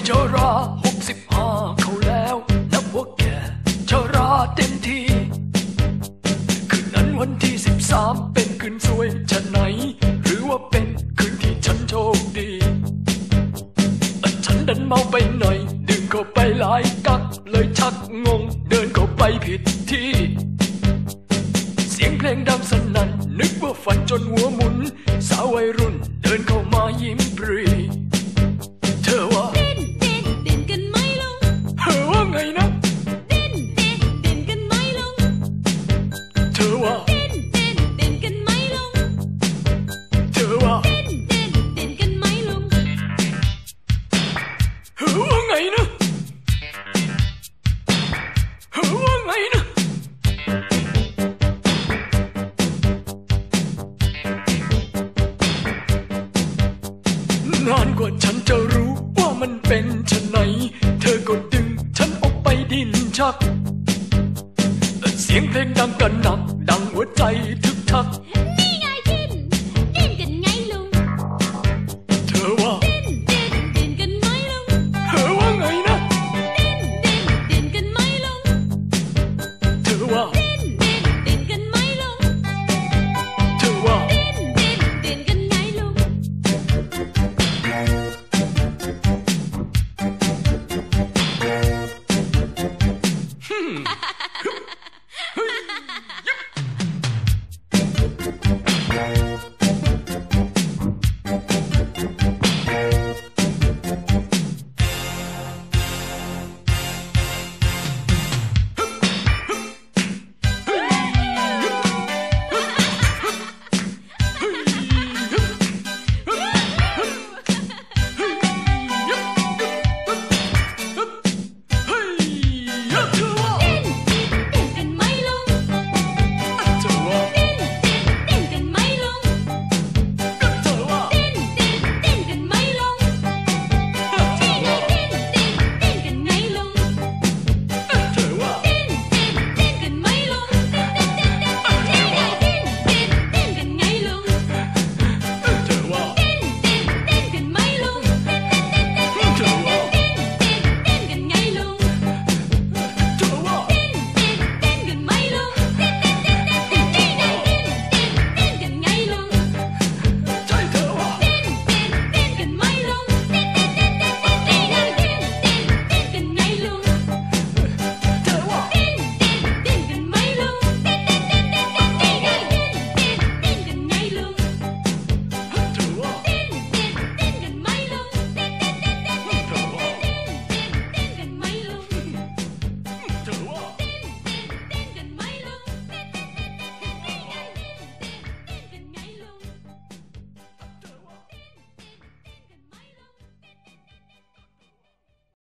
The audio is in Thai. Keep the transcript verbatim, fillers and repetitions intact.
ชาราหกสิบห้าเขาแล้วนับว่าแก่ชาราเต็มทีคืนนั้นวันที่สิบสามเป็นคืนสวยชะไหนหรือว่าเป็นคืนที่ฉันโชคดีฉันดันเมาไปหน่อยดื่มเข้าไปหลายกักเลยชักงงเดินเข้าไปผิดที่เสียงเพลงดังสนั่นนึกว่าฝันจนหัวหมุนสาววัยรุ่นเดินเข้ามายิ้มปรีเธอว่าเด่นเด่นเด่นกันไหมลุงเธอว่าไงนะเด่นเด่นเด่นกันไหมลุงเธอว่าเด่นเด่นเด่นกันไหมลุงเธอว่าเด่นเด่นเด่นกันไหมลุงเธอว่าไงนะเธอว่าไงนะนานกว่าฉันจะรู้ว่ามันเป็นชะไหนเธอก็ดึงฉันออกไปดิ้นชักเสียงเพลงดังกันหนักดังหัวใจทึกทัก